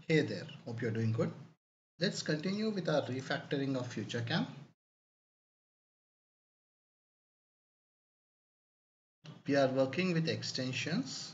Hey there, hope you're doing good. Let's continue with our refactoring of FutureCam. We are working with extensions.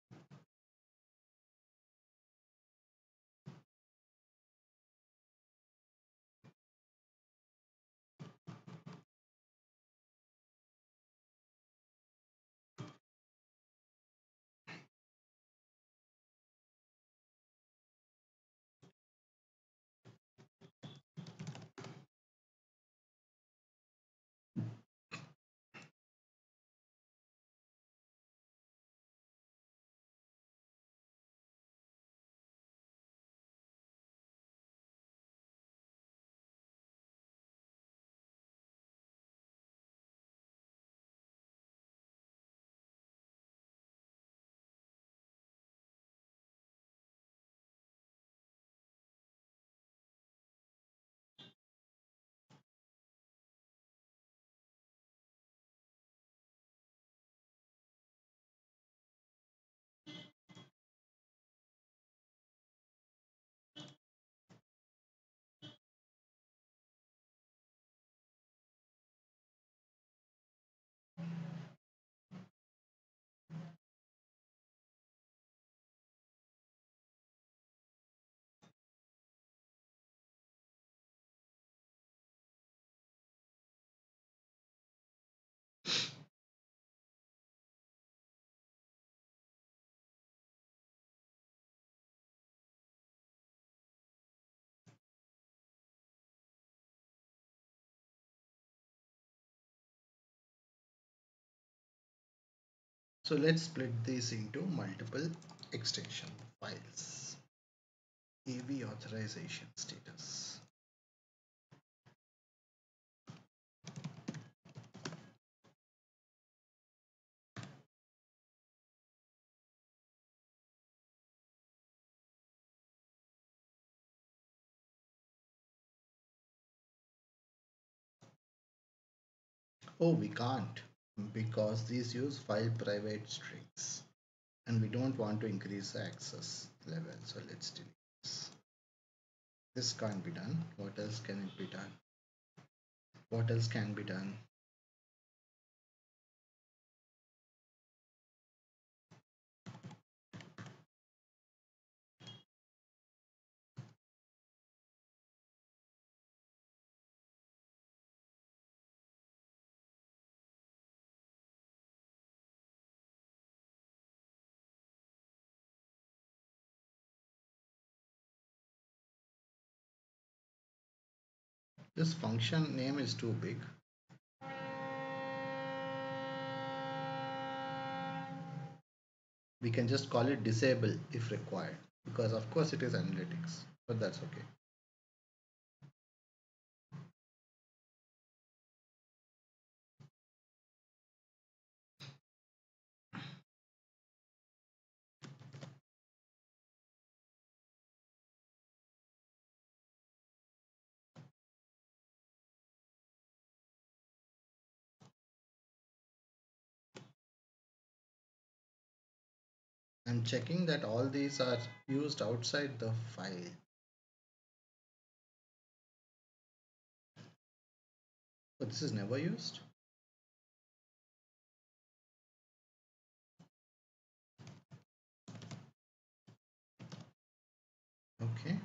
So let's split these into multiple extension files. AV authorization status. Oh, we can't because these use file private strings and we don't want to increase the access level. So let's delete this. This can't be done. What else can it be done? What else can be done? This function name is too big. We can just call it disable if required because of course it is analytics, but that's okay. I'm checking that all these are used outside the file. But this is never used. Okay.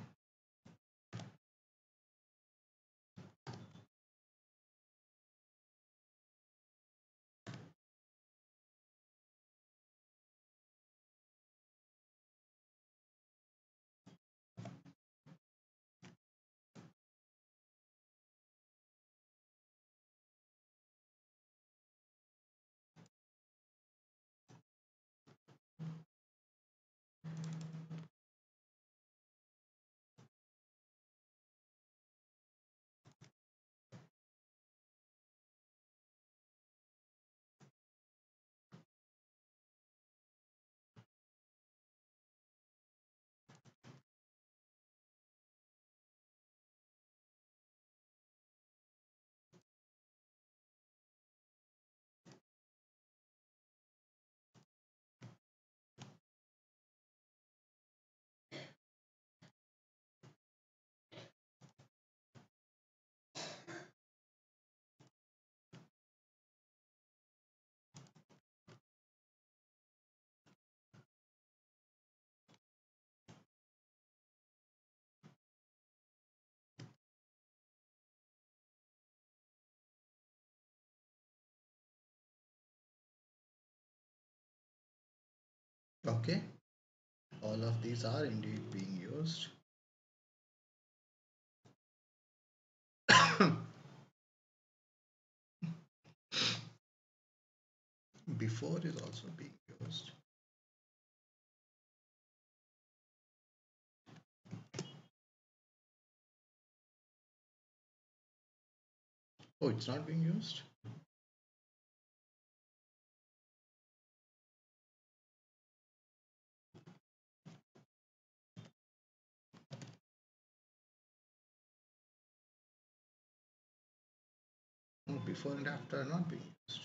Okay, all of these are indeed being used. Before is also being used. Oh, it's not being used? No, before and after are not being used.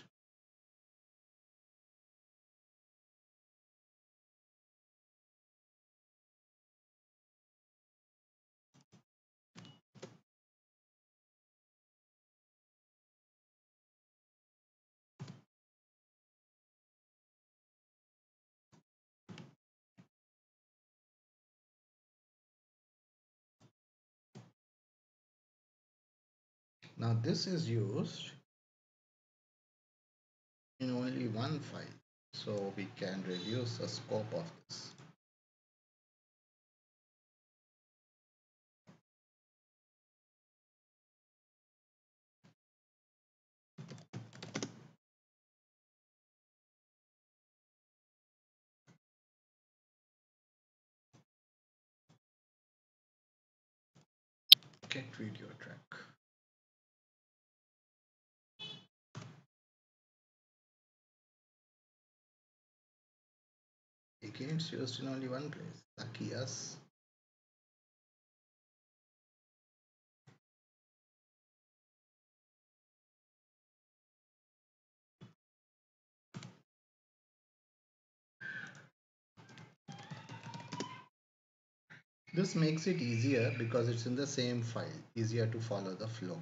Now this is used in only one file. So we can reduce the scope of this. Get video track. Again, it's used in only one place. Lucky us. This makes it easier because it's in the same file, easier to follow the flow.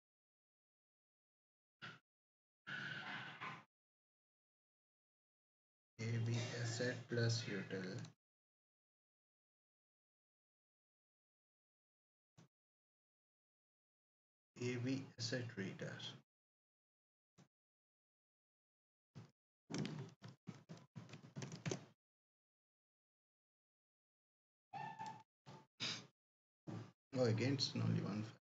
AV asset plus util AV asset reader. Oh, again, it's in only one file.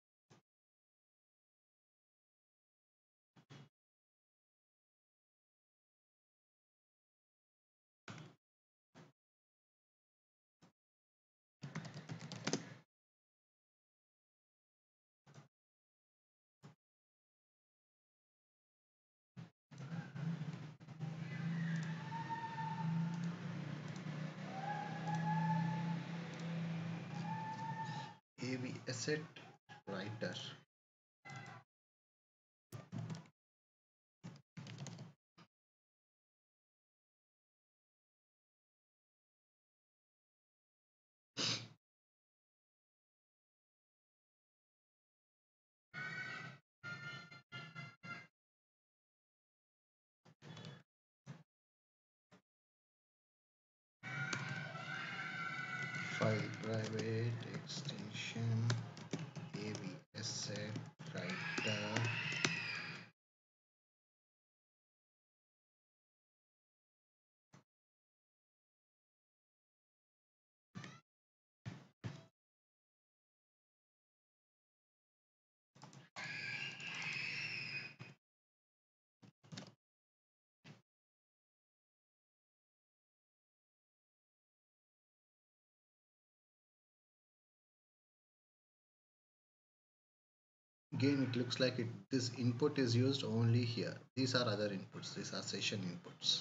AV asset writer. File private extension AV asset writer. Again, it looks like this input is used only here. These are other inputs. These are session inputs.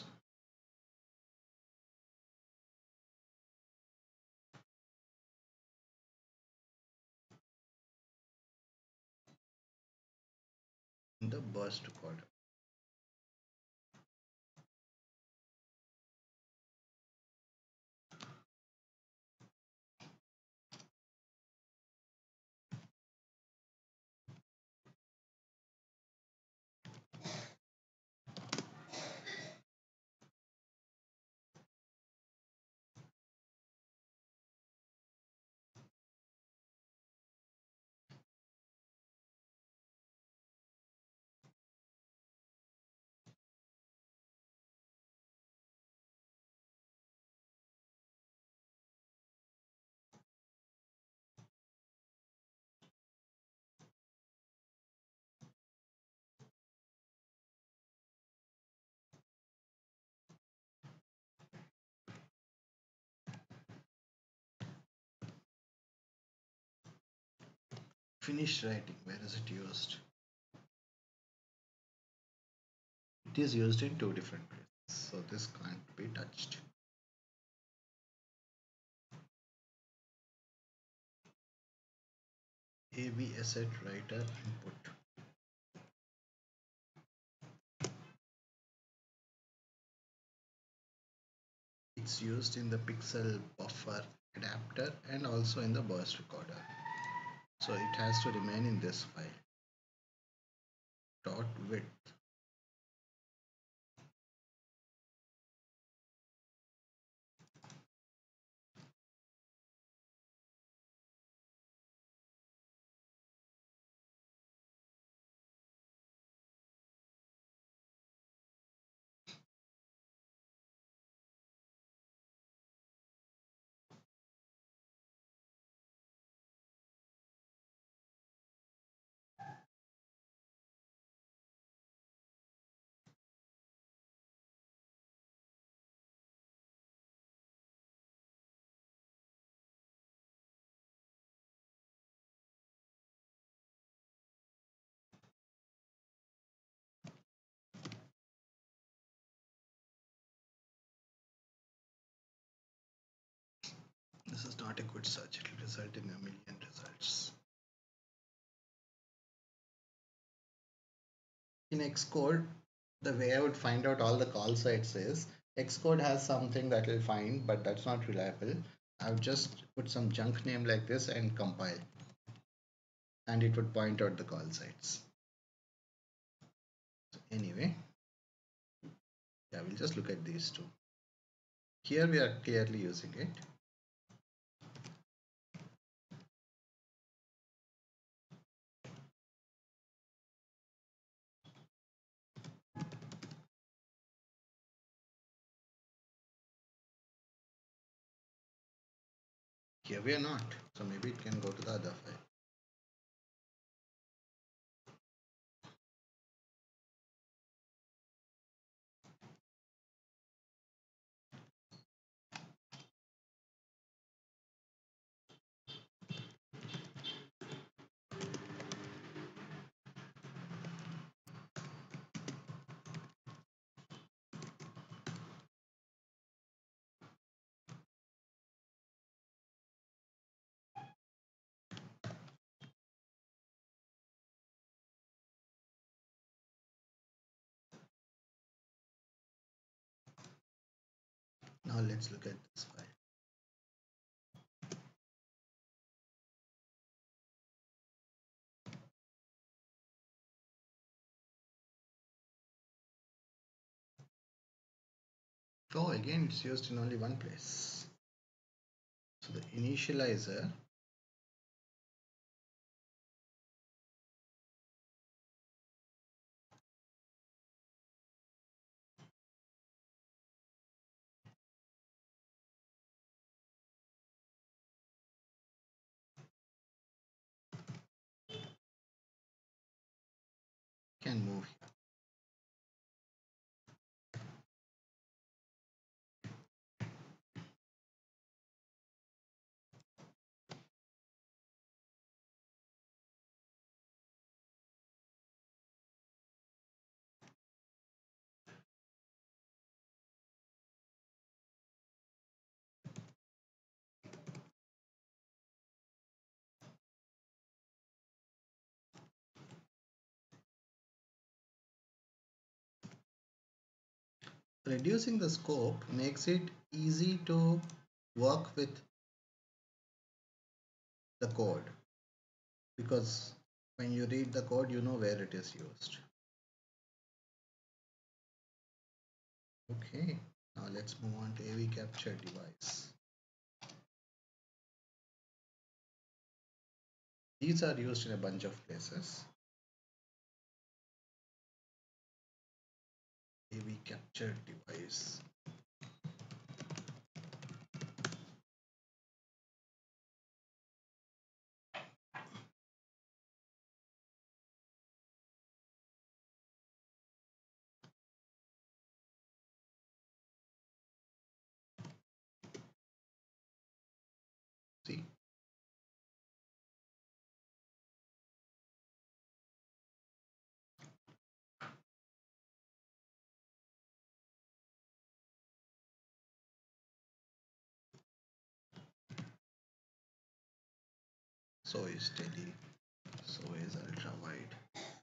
In the burst order. Finished writing, where is it used? It is used in two different places, so this can't be touched. AV asset writer input. It's used in the pixel buffer adapter and also in the burst recorder. So it has to remain in this file. Dot width. This is not a good search. It will result in a million results. In Xcode, the way I would find out all the call sites is Xcode has something that will find, but that's not reliable. I would just put some junk name like this and compile, and it would point out the call sites. So anyway, yeah, we'll just look at these two. Here we are clearly using it. Here we are not. So maybe it can go to the other file. Now let's look at this file. Oh, again, it's used in only one place. So the initializer can move here. Reducing the scope makes it easy to work with the code, because when you read the code, you know where it is used. Okay, now let's move on to AV capture device. These are used in a bunch of places. AV capture device. See, So is tele. So is ultra wide.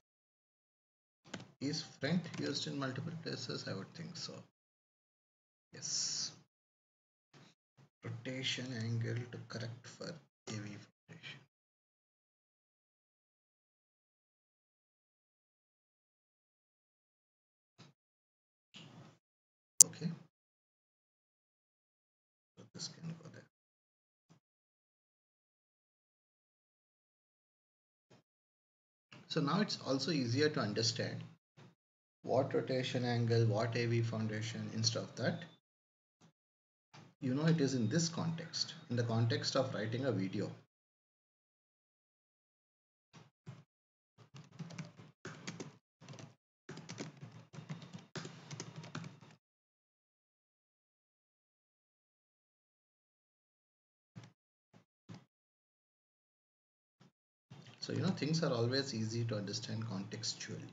Is front used in multiple places? I would think so. Yes. Rotation angle to correct for AV rotation. Okay. So this can go there. So now it's also easier to understand what rotation angle, what AV foundation. Instead of that, it is in this context, in the context of writing a video. So things are always easy to understand contextually.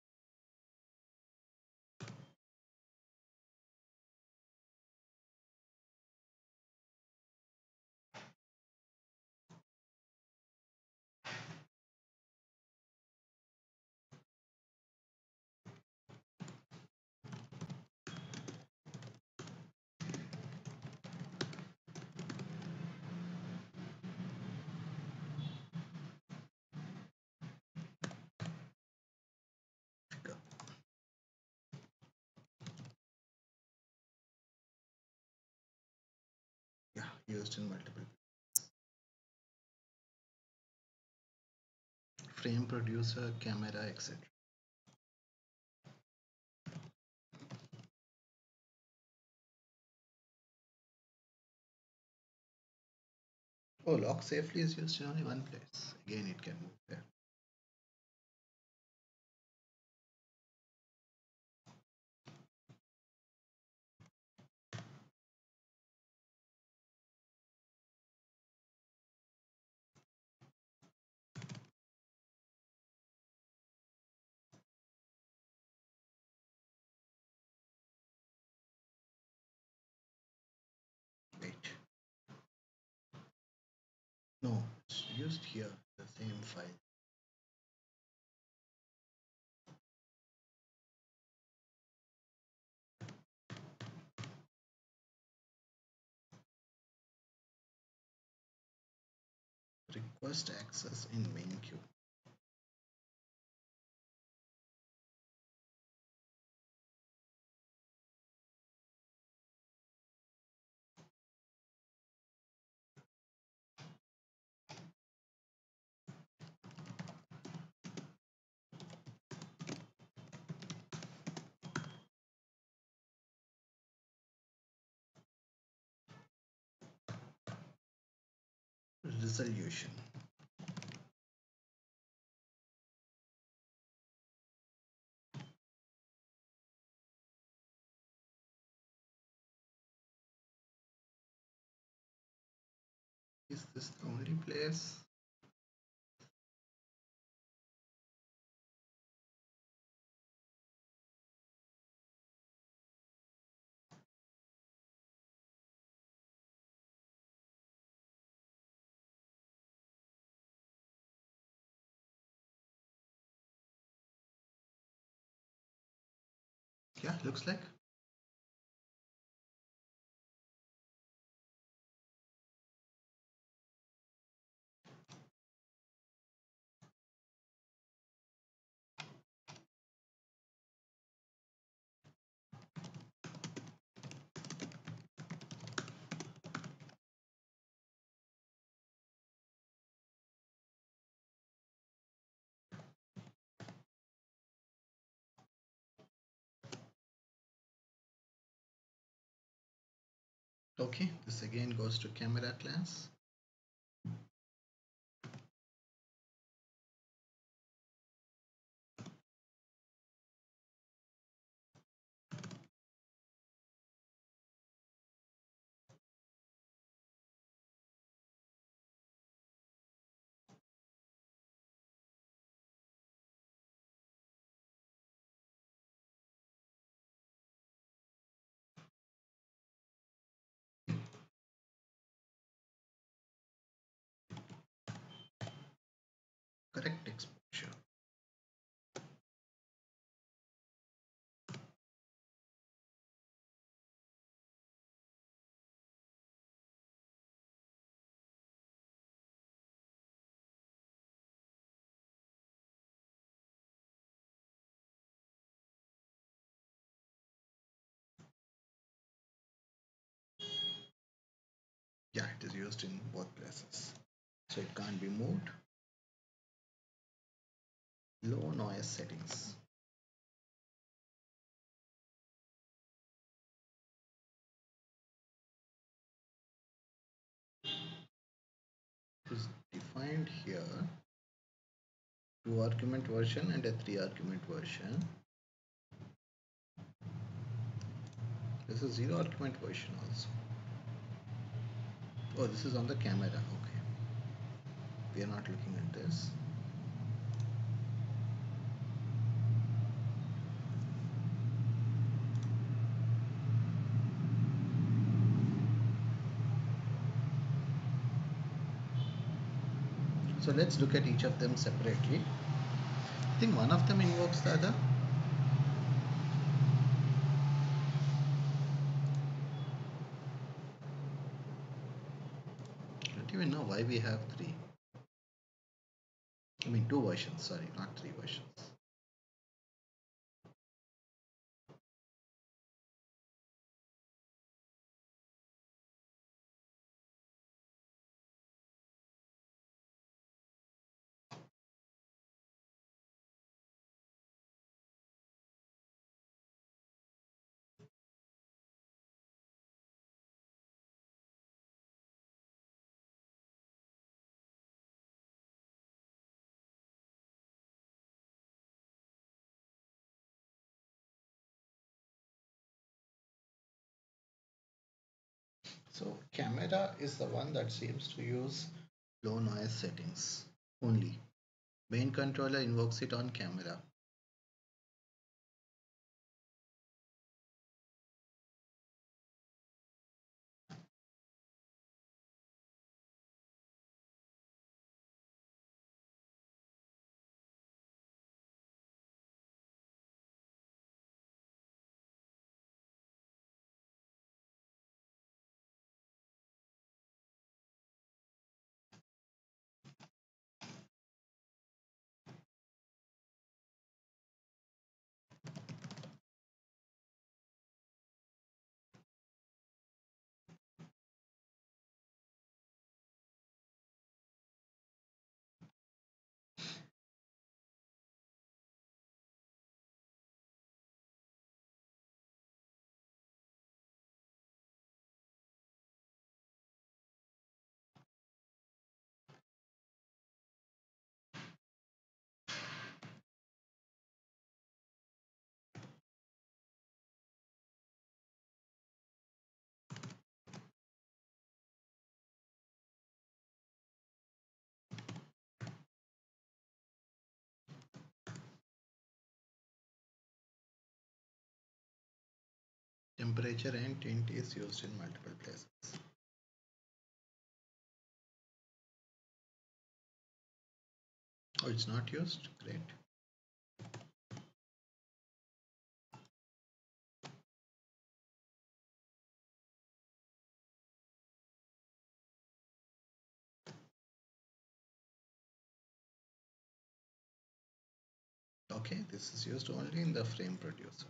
Yeah, used in multiple. Frame producer, camera, etc. Oh, lock safely is used in only one place. Again, it can move there. Wait. No, it's used here, the same file. Request access in main queue. Resolution. Is this the only place? Yeah, looks like. Okay, this again goes to camera class. correct exposure. Yeah, it is used in both places. So it can't be moved. Low noise settings. It is defined here, two argument version and a three argument version. This is zero argument version also. Oh, this is on the camera. Okay, we are not looking at this. So let's look at each of them separately. I think one of them invokes the other. I don't even know why we have three. I mean, two versions, sorry, not three versions. So camera is the one that seems to use low noise settings only. Main controller invokes it on camera. Temperature and tint is used in multiple places. Oh, it's not used? Great. Okay, this is used only in the frame producer.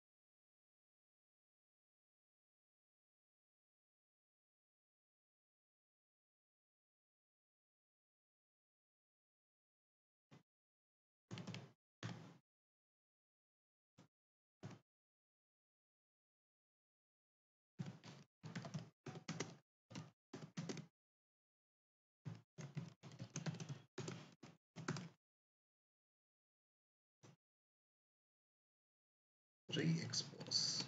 Re-expose.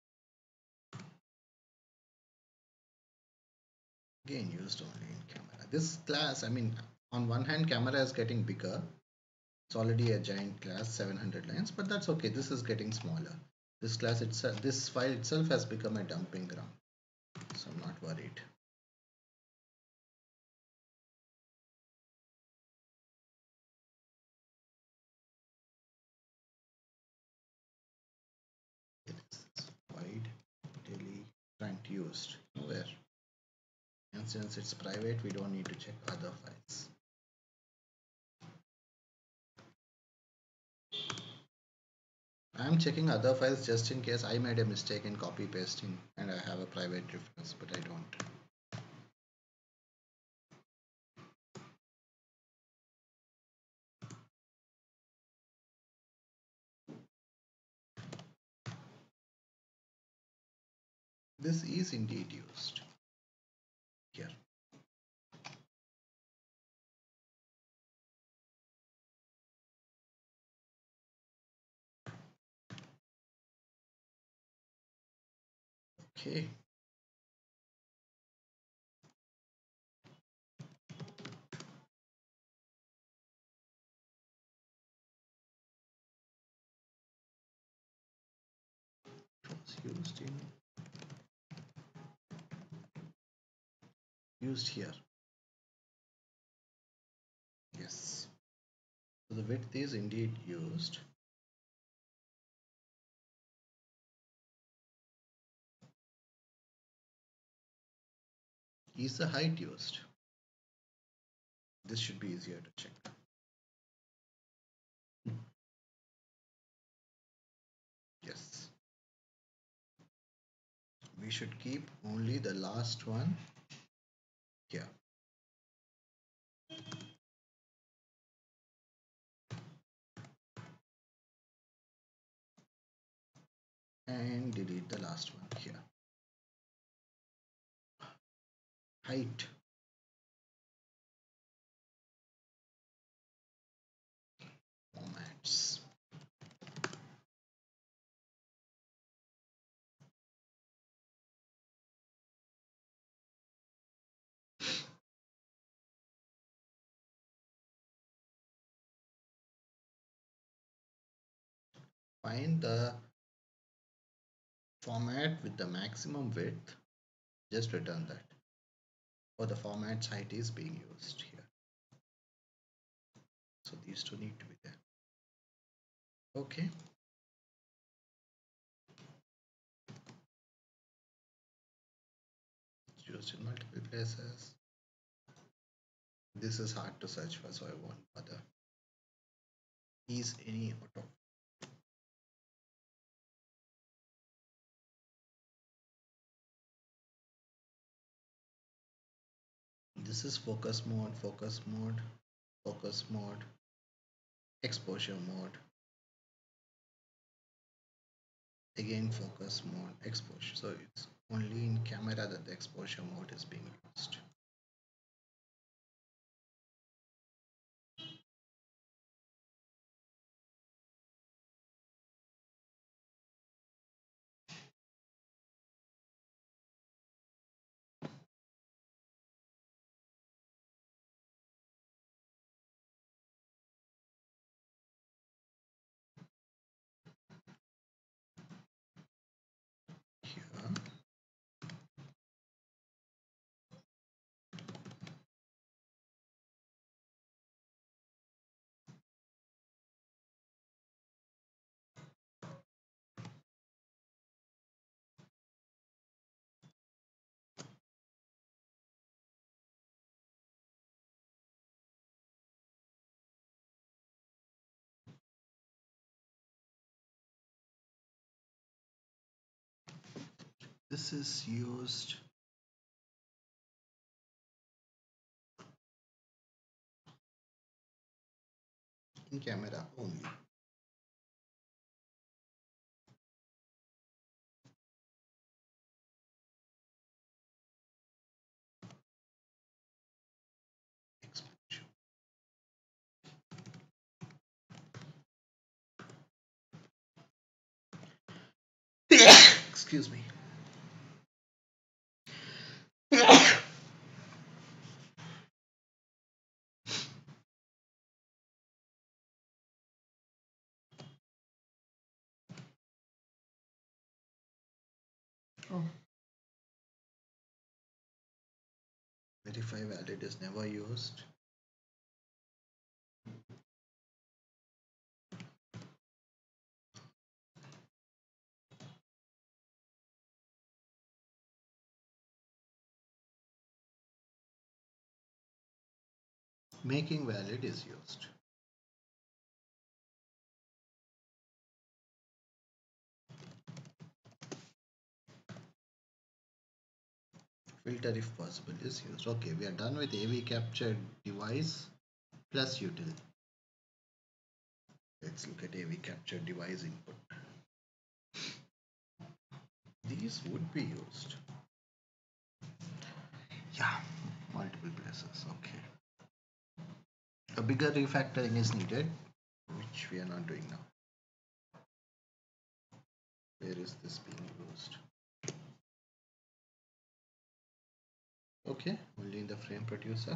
Again, used only in camera. This class, I mean, on one hand, camera is getting bigger. It's already a giant class, 700 lines, but that's okay. This is getting smaller. This class itself, this file itself has become a dumping ground. So I'm not worried. used? Nowhere. And since it's private, we don't need to check other files. I'm checking other files just in case I made a mistake in copy pasting and I have a private reference, but I don't. This is indeed used here. Okay. It was used here. Yes. So the width is indeed used. Is the height used? This should be easier to check. Yes. We should keep only the last one here. And delete the last one here. Height. Formats. Find the format with the maximum width. Just return that. Or the format height is being used here. So these two need to be there. Okay. It's used in multiple places. This is hard to search for, so I won't bother. Is any auto? This is focus mode, focus mode, focus mode, exposure mode, again focus mode, exposure. So it's only in camera that the exposure mode is being used. Here, this is used in camera only. Exposure. Excuse me. Oh. Verify valid is never used. making valid is used. Filter if possible is used. Okay, we are done with AV capture device plus util. Let's look at AV capture device input. These would be used. Yeah, multiple places. Okay. A bigger refactoring is needed, which we are not doing now. Where is this being used? Okay, only in the frame producer.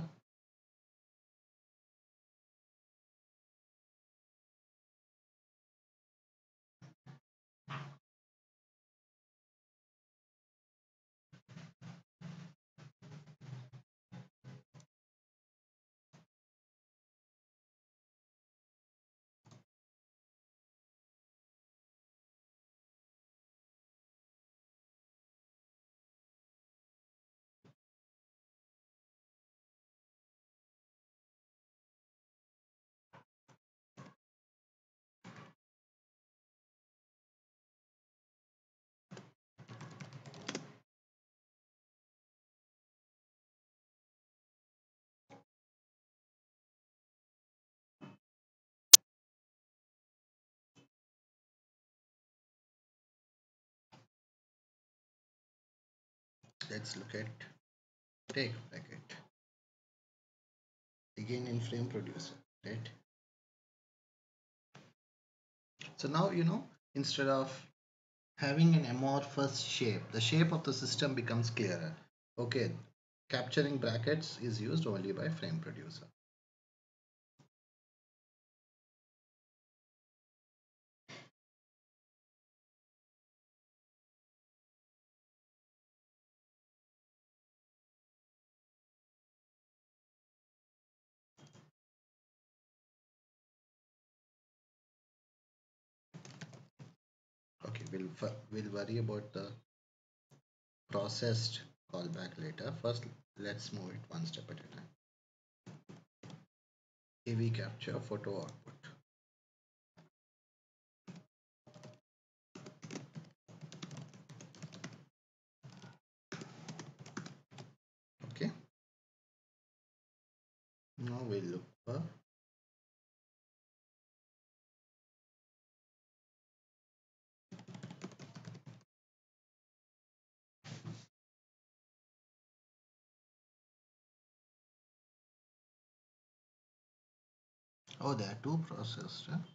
Let's look at take bracket. Again in frame producer, right? So now instead of having an amorphous shape, the shape of the system becomes clearer. Okay, capturing brackets is used only by frame producer. Okay, we'll worry about the processed callback later. First, let's move it one step at a time. AV capture photo output. Okay, now we'll look for. Oh, there are two processed. Huh?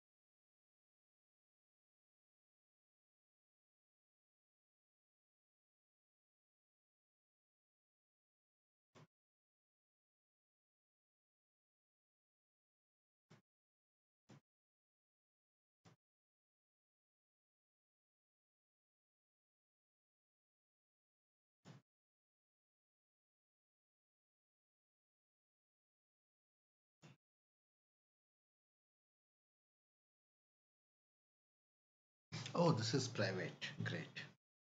Oh, this is private. Great.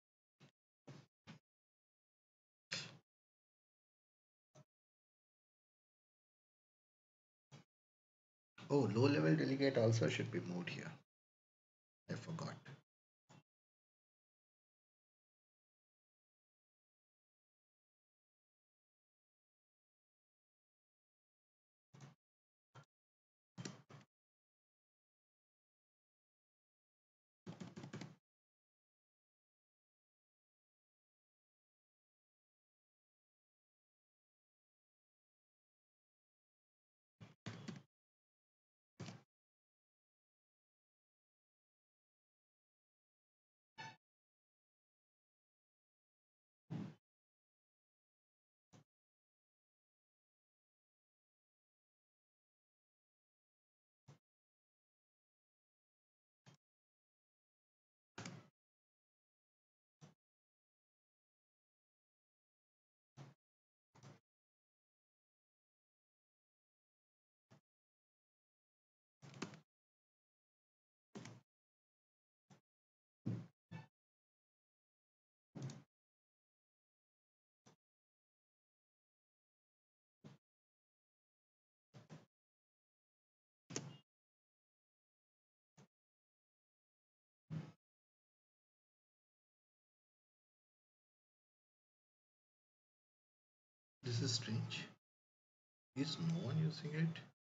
Oh, low level delegate also should be moved here. I forgot. This is strange. Is no one using it?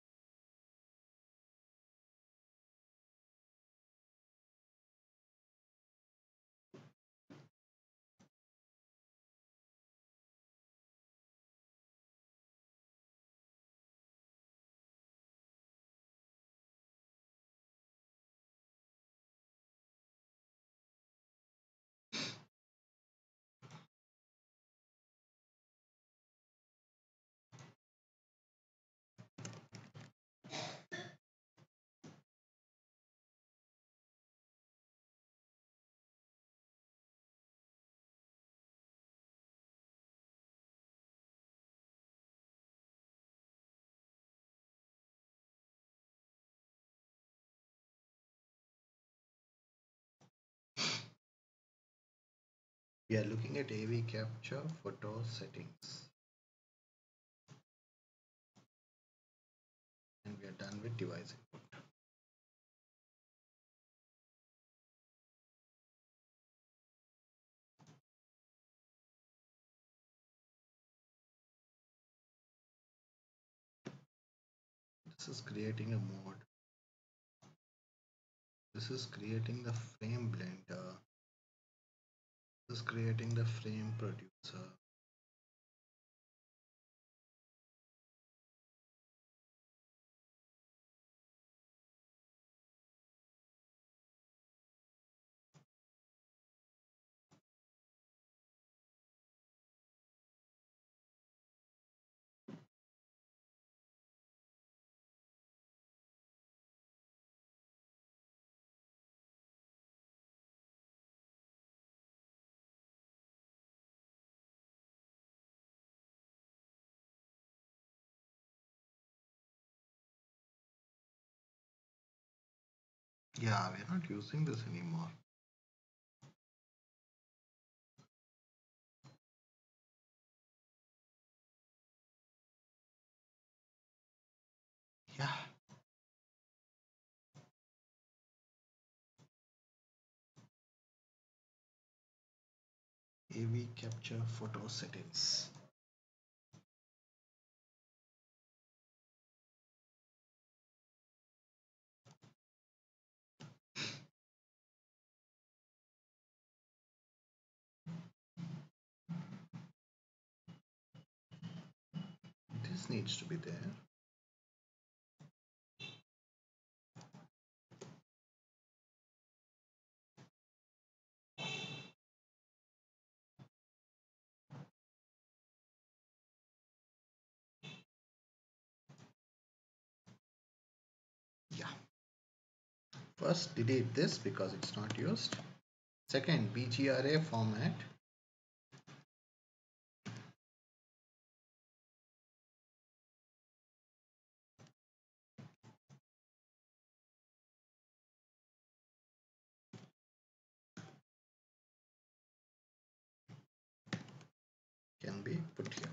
We are looking at AV capture photo settings and we are done with device input. This is creating a mode. This is creating the frame blender. This is creating the frame producer. Yeah, we're not using this anymore. Yeah. AV capture photo settings. This needs to be there. Yeah. First, delete this because it's not used. Second, BGRA format. Can be put here.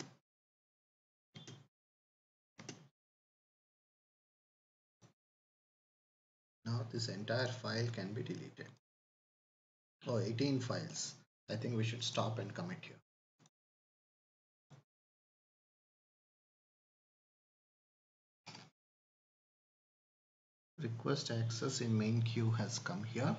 Now this entire file can be deleted. Oh, 18 files. I think we should stop and commit here. Request access in main queue has come here.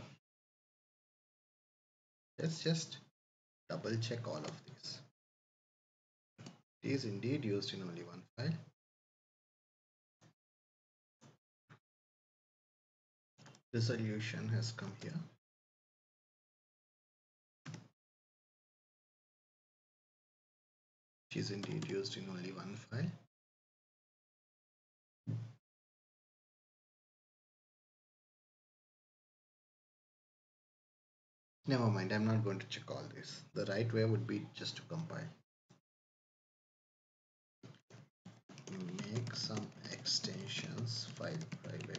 Let's just double check all of these. It is indeed used in only one file. Resolution has come here. It is indeed used in only one file. Never mind, I'm not going to check all this. The right way would be just to compile. Make some extensions file private.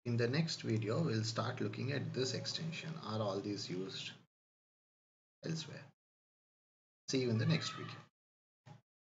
In the next video, we'll start looking at this extension. Are all these used elsewhere? See you in the next video.